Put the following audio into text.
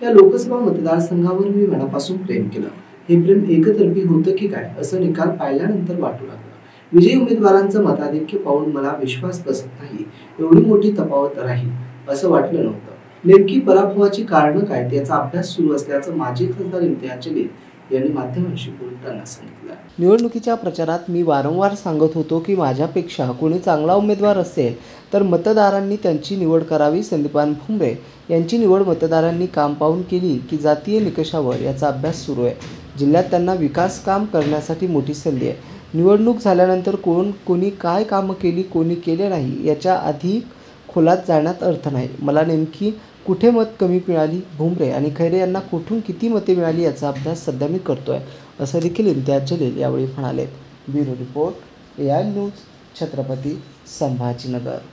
या लोकसभा मतदारसंघावर मी मनापासून प्रेम केलं. हे प्रेम एकतर्फी होतं की काय असं निकाल पाहिल्यानंतर वाटू लागलं. विजयी उमेदवारांचं मताधिक्य पाहून मला विश्वास बसत नाही, एवढी मोठी तफावत राहील असं वाटलं नव्हतं. नेमकी पराभवाची कारणं काय त्याचा अभ्यास सुरू असल्याचं माजी खासदार इम्तियाज जलील यांनी माध्यमांशी बोलताना सांगितलं. निवडणुकीच्या प्रचारात मी वारंवार सांगत होतो की माझ्यापेक्षा कोणी चांगला उमेदवार असेल तर मतदारांनी त्यांची निवड करावी. संदीपान भुमरे यांची निवड मतदारांनी काम पाहून केली की जातीय निकषावर याचा अभ्यास सुरू आहे. जिल्ह्यात त्यांना विकास काम करण्यासाठी मोठी संधी आहे. निवडणूक झाल्यानंतर कोणी काय कामं केली कोणी केले नाही याच्या अधिक खोलात जाण्यात अर्थ नाही. मला नेमकी कुठे मत कमी मिळाली, भुमरे आणि खैरे यांना कुठून किती मते मिळाली याचा अभ्यास सध्या मी करतोय असं देखील इम्तियाज जलील यावेळी म्हणाले. Bureau report, AI news, Chhatrapati Sambhajinagar.